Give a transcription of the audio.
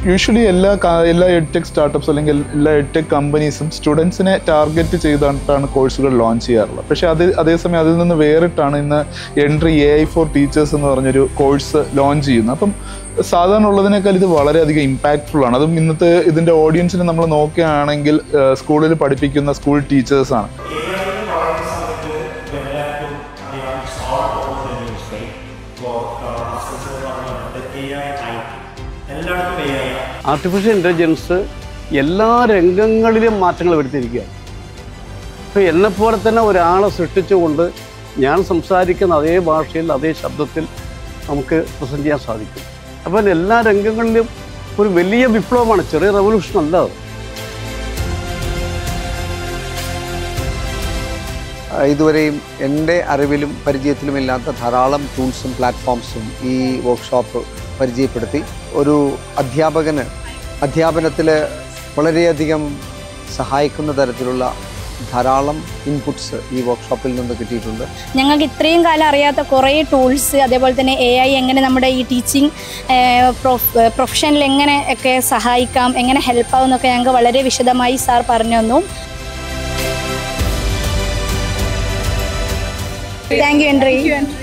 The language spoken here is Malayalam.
യൂഷ്വലി എല്ലാ എഡ്ടെക് സ്റ്റാർട്ടപ്സ് അല്ലെങ്കിൽ എല്ലാ എഡ്ടെക് കമ്പനീസും സ്റ്റുഡൻസിനെ ടാർഗറ്റ് ചെയ്തിട്ടാണ് കോഴ്സുകൾ ലോഞ്ച് ചെയ്യാറുള്ളത്. പക്ഷേ അതേസമയം അതിൽ നിന്ന് വേറിട്ടാണ് ഇന്ന് എൻട്രി AI ഫോർ ടീച്ചേഴ്സ് എന്ന് പറഞ്ഞൊരു കോഴ്സ് ലോഞ്ച് ചെയ്യുന്നത്. അപ്പം സാധാരണ ഉള്ളതിനേക്കാൾ ഇത് വളരെയധികം ഇമ്പാക്റ്റ്ഫുൾ ആണ്. അതും ഇന്നത്തെ ഇതിൻ്റെ ഓഡിയൻസിനെ നമ്മൾ നോക്കുകയാണെങ്കിൽ സ്കൂളിൽ പഠിപ്പിക്കുന്ന സ്കൂൾ ടീച്ചേഴ്സാണ്. ആർട്ടിഫിഷ്യൽ ഇൻ്റലിജൻസ് എല്ലാ രംഗങ്ങളിലും മാറ്റങ്ങൾ വരുത്തിയിരിക്കുകയാണ്. ഇപ്പോൾ എന്നെപ്പോലെ തന്നെ ഒരാളെ സൃഷ്ടിച്ചുകൊണ്ട് ഞാൻ സംസാരിക്കുന്ന അതേ ഭാഷയിൽ അതേ ശബ്ദത്തിൽ നമുക്ക് പ്രസൻറ്റ് ചെയ്യാൻ സാധിക്കും. അപ്പോൾ എല്ലാ രംഗങ്ങളിലും ഒരു വലിയ വിപ്ലവമാണ്, ചെറിയ റെവല്യൂഷൻ അല്ല അത്. ഇതുവരെയും എൻ്റെ അറിവിലും പരിചയത്തിലുമില്ലാത്ത ധാരാളം ടൂൾസും പ്ലാറ്റ്ഫോംസും ഈ വർക്ക്ഷോപ്പ് പരിചയപ്പെടുത്തി. ഒരു അധ്യാപകന് അധ്യാപനത്തിൽ വളരെയധികം സഹായിക്കുന്ന തരത്തിലുള്ള ധാരാളം ഇൻപുട്സ് ഈ വർക്ക്ഷോപ്പിൽ നിന്ന് കിട്ടിയിട്ടുണ്ട്. ഞങ്ങൾക്ക് ഇത്രയും കാലം അറിയാത്ത കുറേ ടൂൾസ്, അതേപോലെ തന്നെ AI എങ്ങനെ നമ്മുടെ ഈ ടീച്ചിങ് പ്രൊഫഷനിൽ എങ്ങനെ ഒക്കെ സഹായിക്കാം, എങ്ങനെ ഹെൽപ്പ് ആവും എന്നൊക്കെ ഞങ്ങൾക്ക് വളരെ വിശദമായി സാർ പറഞ്ഞു തന്നു. Thank you entry.